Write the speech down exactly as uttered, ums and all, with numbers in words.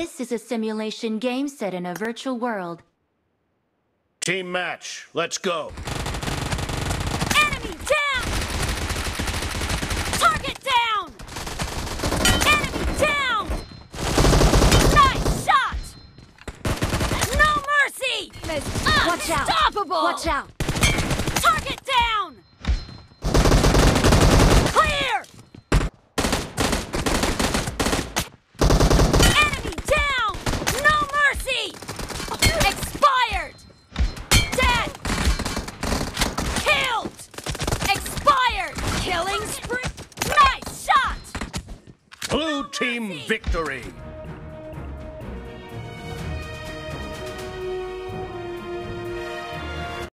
This is a simulation game set in a virtual world. Team match, let's go. Enemy down! Target down! Enemy down! Nice shot! No mercy! Watch out! Unstoppable! Watch out! Target down! Clear! Enemy down! No mercy! Expired! Dead! Killed! Expired! Killing spree! Nice shot! Blue team victory!